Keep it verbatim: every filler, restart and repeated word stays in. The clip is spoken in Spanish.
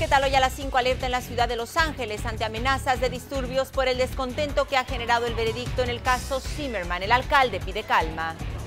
¿Qué tal? Hoy a las cinco alerta en la ciudad de Los Ángeles ante amenazas de disturbios por el descontento que ha generado el veredicto en el caso Zimmerman. El alcalde pide calma.